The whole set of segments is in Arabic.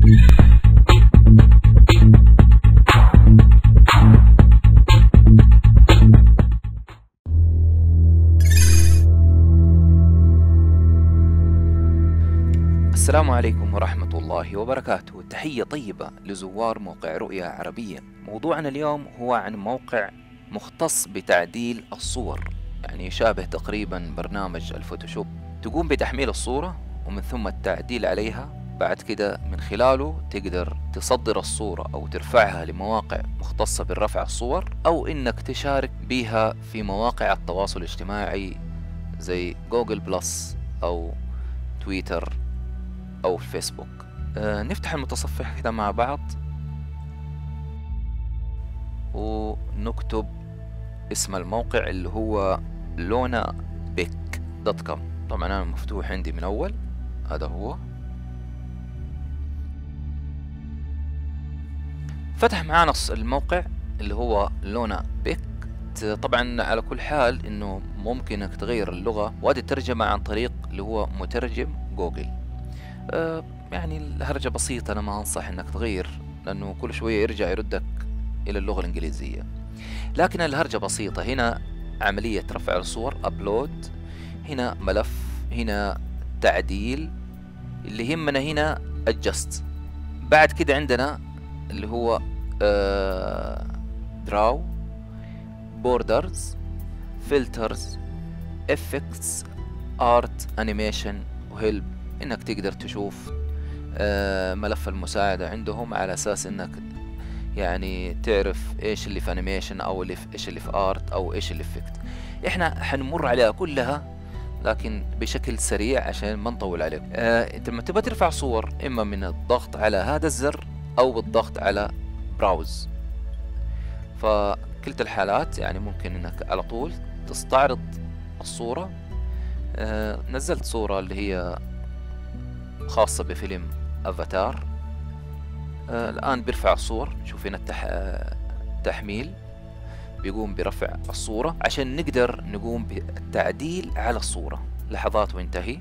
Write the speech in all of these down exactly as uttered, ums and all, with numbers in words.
السلام عليكم ورحمة الله وبركاته. تحية طيبة لزوار موقع رؤية عربية. موضوعنا اليوم هو عن موقع مختص بتعديل الصور، يعني يشابه تقريبا برنامج الفوتوشوب. تقوم بتحميل الصورة ومن ثم التعديل عليها، بعد كده من خلاله تقدر تصدر الصورة أو ترفعها لمواقع مختصة بالرفع الصور، أو إنك تشارك بها في مواقع التواصل الاجتماعي زي جوجل بلس أو تويتر أو فيسبوك. آه نفتح المتصفح كده مع بعض ونكتب اسم الموقع اللي هو لونا بيك دوت كوم. طبعا أنا مفتوح عندي من أول، هذا هو. فتح معانا الموقع اللي هو لونا بيك. طبعا على كل حال إنه ممكن إنك تغير اللغة، وهذه الترجمة عن طريق اللي هو مترجم جوجل. أه يعني الهرجة بسيطة، أنا ما أنصح إنك تغير لأنه كل شوية يرجع يردك إلى اللغة الإنجليزية، لكن الهرجة بسيطة. هنا عملية رفع الصور أبلود، هنا ملف، هنا تعديل، اللي يهمنا هنا adjust. بعد كده عندنا اللي هو أه draw، borders، filters، effects، art، animation، وhelp. انك تقدر تشوف آه ملف المساعدة عندهم على اساس انك يعني تعرف ايش اللي في انيميشن او اللي في ايش اللي في ارت او ايش اللي في فيكت. احنا حنمر عليها كلها لكن بشكل سريع عشان ما نطول عليكم. آه انت لما تبغى ترفع صور، اما من الضغط على هذا الزر او بالضغط على براوز، فكلتا الحالات يعني ممكن انك على طول تستعرض الصورة. آه نزلت صورة اللي هي خاصة بفيلم افاتار. آه الآن بيرفع الصور. نشوف هنا التح... التحميل بيقوم برفع الصورة عشان نقدر نقوم بالتعديل على الصورة. لحظات وينتهي.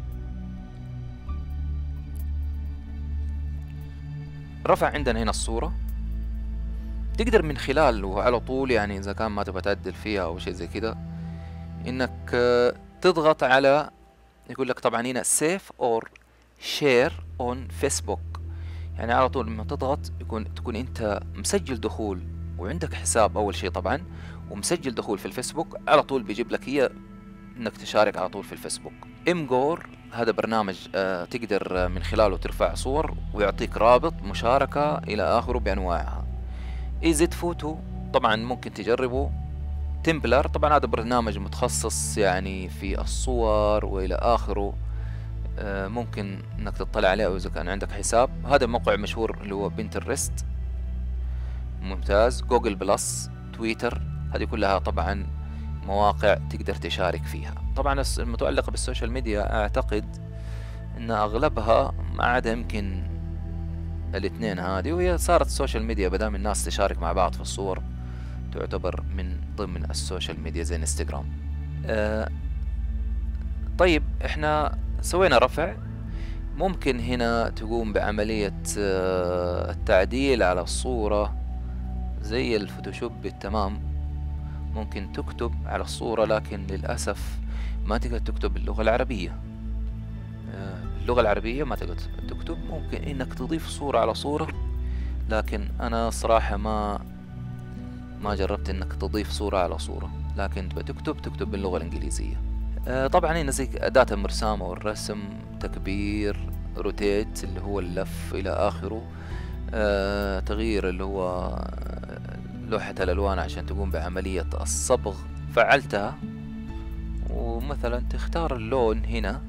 رفع عندنا هنا الصورة. تقدر من خلاله على طول، يعني إذا كان ما تبغى تعدل فيها أو شيء زي كده، إنك آه تضغط على، يقول لك طبعا هنا save or share on Facebook. يعني على طول لما تضغط يكون تكون انت مسجل دخول وعندك حساب اول شيء طبعا، ومسجل دخول في الفيسبوك، على طول بيجيب لك هي انك تشارك على طول في الفيسبوك. امجور هذا برنامج آه تقدر من خلاله ترفع صور ويعطيك رابط مشاركة الى اخره بانواعها. ايزيت فوتو طبعا ممكن تجربه. تمبلر طبعا هذا برنامج متخصص يعني في الصور والى اخره، ممكن انك تطلع عليه او اذا كان عندك حساب. هذا موقع مشهور اللي هو بنترست، ممتاز. جوجل بلس، تويتر، هذه كلها طبعا مواقع تقدر تشارك فيها. طبعا المتعلقة بالسوشيال ميديا اعتقد ان اغلبها ما عدا يمكن الاثنين هذه، وهي صارت السوشيال ميديا بدام الناس تشارك مع بعض في الصور تعتبر من ضمن السوشيال ميديا زي انستغرام. آه طيب احنا سوينا رفع. ممكن هنا تقوم بعملية التعديل على الصورة زي الفوتوشوب بالتمام. ممكن تكتب على الصورة، لكن للأسف ما تقدر تكتب باللغة العربية. باللغة العربية ما تقدر تكتب. ممكن انك تضيف صورة على صورة، لكن انا صراحة ما ما جربت انك تضيف صورة على صورة، لكن تبغى تكتب تكتب باللغة الانجليزية. طبعا هنا زي أداة الرسام أو الرسم، تكبير، روتيت اللي هو اللف إلى آخره، آه، تغيير اللي هو لوحة الألوان عشان تقوم بعملية الصبغ. فعلتها ومثلا تختار اللون هنا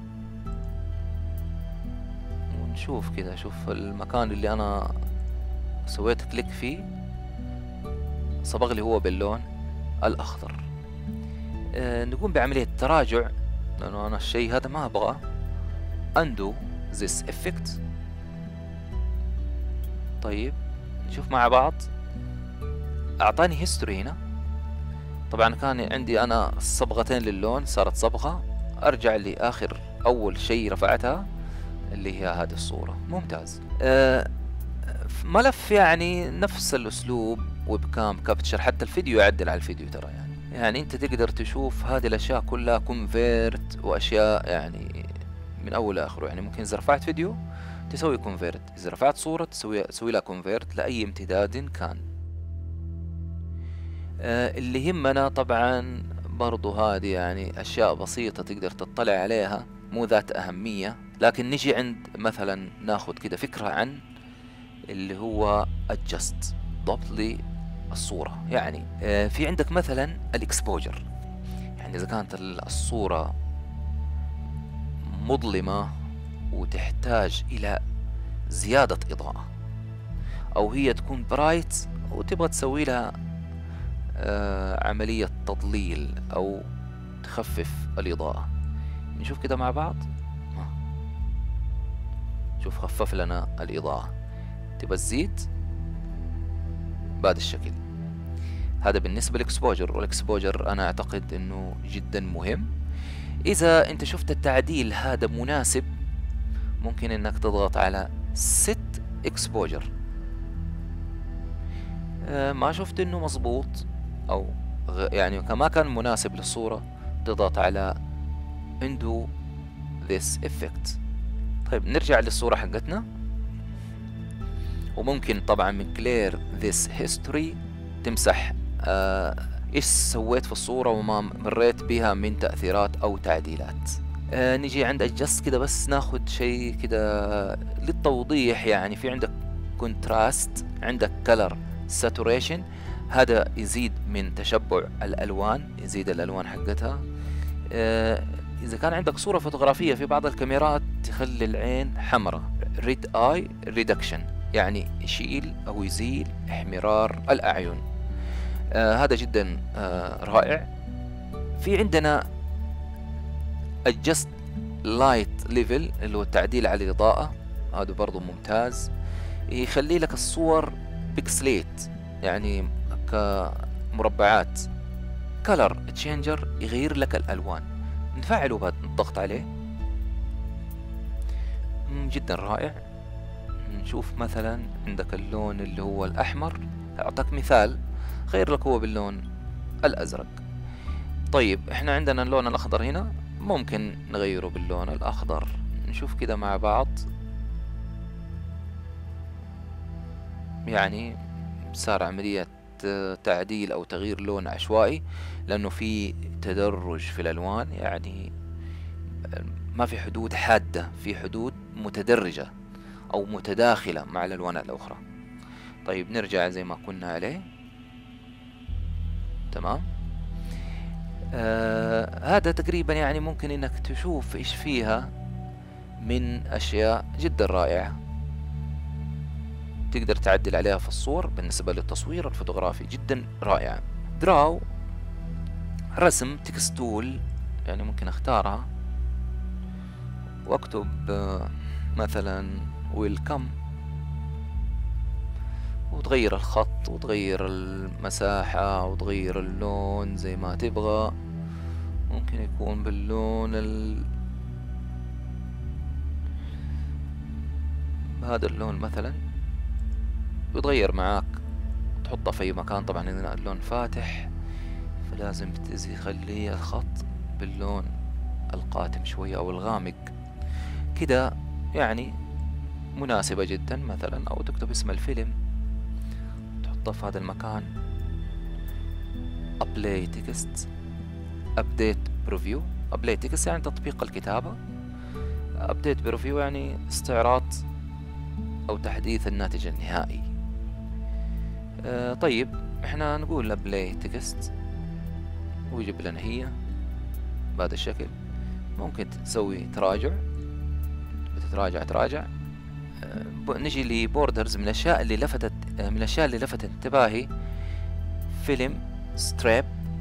ونشوف كذا. شوف المكان اللي أنا سويت كليك فيه صبغ لي هو باللون الأخضر. آه نقوم بعملية تراجع لأنه أنا الشيء هذا ما أبغاه. undo this effect. طيب نشوف مع بعض. أعطاني history هنا. طبعا كان عندي أنا صبغتين للون، صارت صبغة. أرجع لآخر أول شيء رفعتها اللي هي هذه الصورة. ممتاز. آه ملف يعني نفس الأسلوب، ويب كام كابتشر، حتى الفيديو يعدل على الفيديو ترى. يعني يعني أنت تقدر تشوف هذه الأشياء كلها كونفيرت وأشياء يعني من أول لآخره. يعني ممكن إذا رفعت فيديو تسوي كونفيرت، إذا رفعت صورة تسوي تسوي لها كونفيرت لأي امتداد كان. آه اللي يهمنا طبعا برضو هذه يعني أشياء بسيطة تقدر تطلع عليها، مو ذات أهمية، لكن نجي عند مثلا ناخد كده فكرة عن اللي هو adjust، ضبط لي الصورة. يعني آه في عندك مثلا الاكسبوجر، يعني إذا كانت الصورة مظلمة وتحتاج إلى زيادة إضاءة، أو هي تكون برايت وتبغى تسوي لها آه عملية تضليل أو تخفف الإضاءة. نشوف كده مع بعض. شوف خفف لنا الإضاءة. تبغى تزيد بهذا الشكل. هذا بالنسبة للإكسبوجر، والإكسبوجر أنا أعتقد أنه جدا مهم. إذا أنت شفت التعديل هذا مناسب، ممكن أنك تضغط على Set Exposure. آه ما شفت أنه مظبوط أو يعني كما كان مناسب للصورة، تضغط على Undo This Effect. طيب نرجع للصورة حقتنا، وممكن طبعا من Clear This History تمسح آه ايش سويت في الصورة وما مريت بها من تأثيرات او تعديلات. آه نجي عند Adjust كده، بس ناخد شيء كده للتوضيح. يعني في عندك Contrast، عندك Color Saturation، هذا يزيد من تشبع الألوان، يزيد الألوان حقتها. آه إذا كان عندك صورة فوتوغرافية في بعض الكاميرات تخلي العين حمراء، Red Eye Reduction، يعني يشيل أو يزيل احمرار الأعين. آه هذا جدا آه رائع. في عندنا Adjust Light Level اللي هو التعديل على الإضاءة، هذا برضو ممتاز، يخلي لك الصور بيكسليت يعني كمربعات. Color Changer يغير لك الألوان، نفعله بعد الضغط عليه. جدا رائع. نشوف مثلا عندك اللون اللي هو الأحمر، أعطاك مثال، غير لك هو باللون الأزرق. طيب احنا عندنا اللون الأخضر هنا، ممكن نغيره باللون الأخضر. نشوف كده مع بعض. يعني صار عملية تعديل أو تغيير لون عشوائي، لأنه في تدرج في الألوان، يعني ما في حدود حادة، في حدود متدرجة أو متداخلة مع الألوان الأخرى. طيب نرجع زي ما كنا عليه. تمام. آه هذا تقريبا يعني ممكن إنك تشوف إيش فيها من أشياء جدا رائعة تقدر تعدل عليها في الصور. بالنسبة للتصوير الفوتوغرافي جدا رائعة. دراو، رسم تكستول، يعني ممكن اختارها واكتب مثلا ويلكم، وتغير الخط وتغير المساحة وتغير اللون زي ما تبغى. ممكن يكون باللون ال... هذا اللون مثلا، بيتغير معاك تحطه في أي مكان. طبعا هنا اللون فاتح، فلازم تخلي الخط باللون القاتم شوية أو الغامق كده، يعني مناسبة جدا. مثلا أو تكتب اسم الفيلم تحطه في هذا المكان. Apply Text، Update Preview. Apply Text يعني تطبيق الكتابة، Update Preview يعني استعراض أو تحديث الناتج النهائي. آه طيب احنا نقول Apply Text ويجيب لنا هي بهذا الشكل. ممكن تسوي تراجع، بتتراجع تراجع. آه نجي لبوردرز. من الأشياء اللي لفتت من الأشياء اللي لفتت انتباهي فيلم ستريب،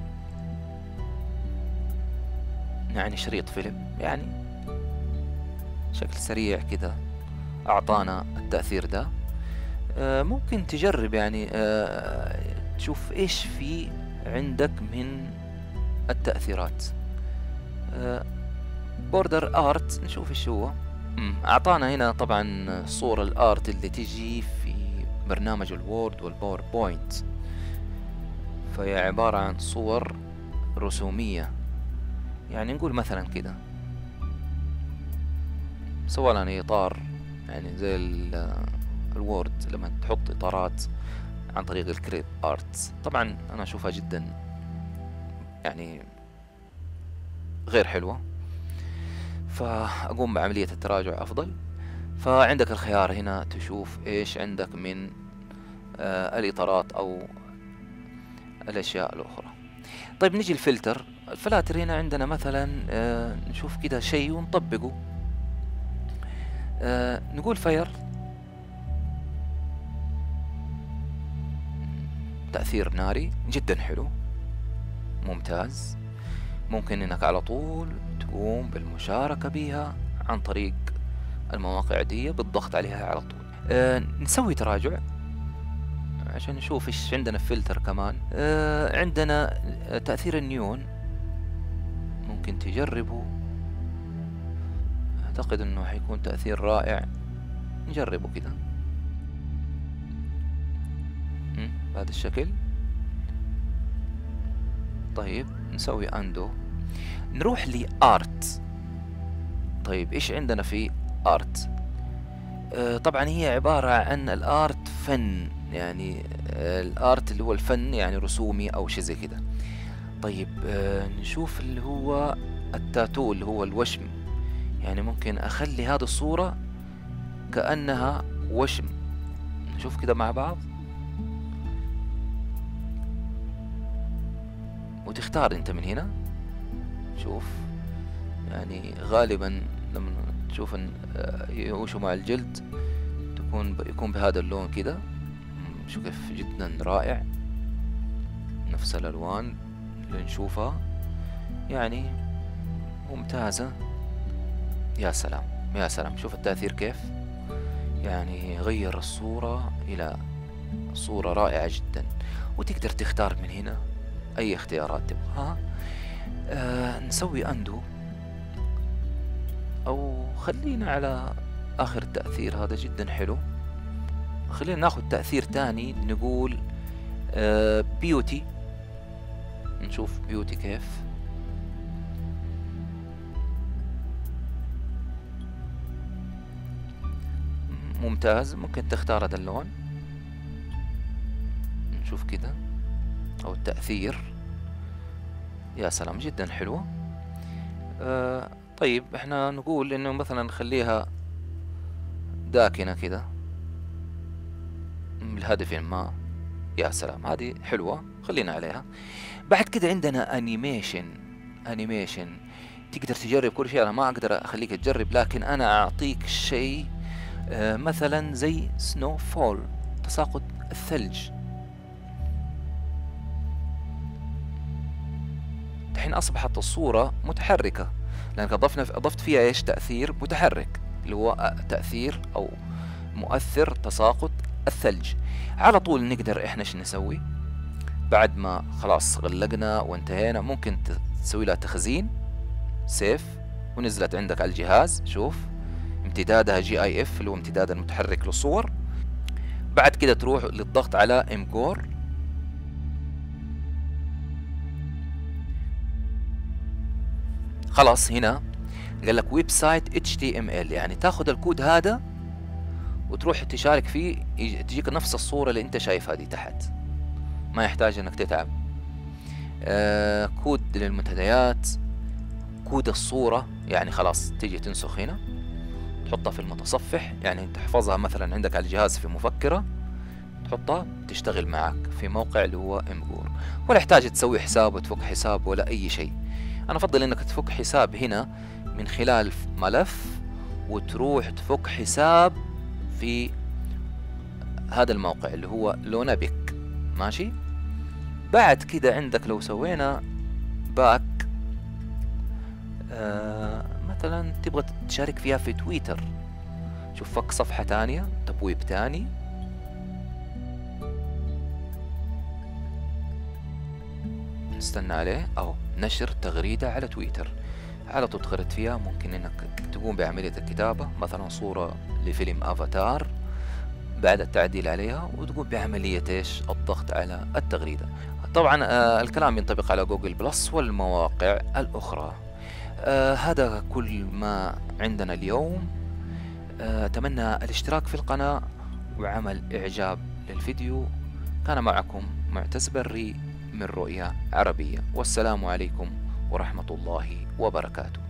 يعني شريط فيلم، يعني شكل سريع كده أعطانا التأثير ده. آه ممكن تجرب يعني آه تشوف إيش في عندك من التأثيرات. آه بوردر آرت، نشوف إيش هو. أمم، اعطانا هنا طبعا صورة الارت اللي تجي في برنامج الوورد والباوربوينت، فهي عبارة عن صور رسومية. يعني نقول مثلا كده، سواء لنا اطار يعني زي ال- الوورد لما تحط اطارات عن طريق الكريب ارت، طبعا انا اشوفها جدا يعني غير حلوة، فاقوم بعملية التراجع افضل. فعندك الخيار هنا تشوف ايش عندك من آه الاطارات او الاشياء الاخرى. طيب نجي الفلتر. الفلاتر هنا عندنا مثلا آه نشوف كده شيء ونطبقه. آه نقول فاير، تأثير ناري جدا حلو ممتاز. ممكن انك على طول تقوم بالمشاركة بها عن طريق المواقع دي بالضغط عليها على طول. آه نسوي تراجع عشان نشوف ايش عندنا في فلتر كمان. آه عندنا تأثير النيون، ممكن تجربه، اعتقد انه حيكون تأثير رائع، نجربه كده مم، بهذا الشكل. طيب نسوي اندو، نروح لارت. طيب ايش عندنا في ارت؟ آه طبعا هي عبارة عن الارت فن، يعني آه الارت اللي هو الفن يعني رسومي او شيء زي كده. طيب آه نشوف اللي هو التاتو اللي هو الوشم، يعني ممكن اخلي هذه الصورة كأنها وشم. نشوف كده مع بعض وتختار انت من هنا. شوف يعني غالبا لما تشوف ان آه، يوشوا مع الجلد تكون ب... يكون بهذا اللون كده. مم، شوف كيف جدا رائع، نفس الالوان اللي نشوفها يعني ممتازة. يا سلام يا سلام، شوف التأثير كيف، يعني غير الصورة إلى صورة رائعة جدا. وتقدر تختار من هنا أي اختيارات تبغاها. آه نسوي أندو، أو خلينا على آخر تأثير هذا جدا حلو. خلينا ناخد تأثير تاني، نقول آه بيوتي، نشوف بيوتي كيف. ممتاز، ممكن تختار هذا اللون، نشوف كده، او التأثير. يا سلام جدا حلوة. آه طيب احنا نقول انه مثلا نخليها داكنة كده لهدف ما. يا سلام هذه حلوة، خلينا عليها. بعد كده عندنا انيميشن. انيميشن تقدر تجرب كل شيء، انا ما اقدر اخليك تجرب، لكن انا اعطيك شيء آه مثلا زي سنو فول، تساقط الثلج. الحين اصبحت الصورة متحركة لانك اضفنا اضفت فيها ايش؟ تأثير متحرك اللي هو تأثير او مؤثر تساقط الثلج. على طول نقدر احنا ايش نسوي بعد ما خلاص غلقنا وانتهينا؟ ممكن تسوي لها تخزين، سيف، ونزلت عندك على الجهاز. شوف امتدادها جي اي اف اللي هو امتداد المتحرك للصور. بعد كده تروح للضغط على امجور، خلاص هنا قال لك ويب سايت اتش تي ام ال، يعني تاخذ الكود هذا وتروح تشارك فيه، تجيك نفس الصورة اللي انت شايفها دي تحت، ما يحتاج انك تتعب. آه كود للمنتديات، كود الصورة، يعني خلاص تيجي تنسخ هنا تحطها في المتصفح، يعني تحفظها مثلا عندك على الجهاز في مفكرة، تحطها تشتغل معك في موقع اللي هو امجور، ولا يحتاج تسوي حساب وتفك حساب ولا اي شيء. انا افضل انك تفك حساب هنا من خلال ملف وتروح تفك حساب في هذا الموقع اللي هو لونابيك. ماشي. بعد كده عندك لو سوينا باك آه مثلا تبغى تشارك فيها في تويتر، شوف فك صفحة تانية، تبويب تاني، نستنى عليه، او نشر تغريدة على تويتر. على طول تغرد فيها. ممكن انك تقوم بعملية الكتابة، مثلا صورة لفيلم افاتار، بعد التعديل عليها وتقوم بعملية ايش الضغط على التغريدة. طبعا آه الكلام ينطبق على جوجل بلس والمواقع الأخرى. آه هذا كل ما عندنا اليوم. آه أتمنى الاشتراك في القناة وعمل إعجاب للفيديو. كان معكم معتز بري من رؤيا عربية، والسلام عليكم ورحمة الله وبركاته.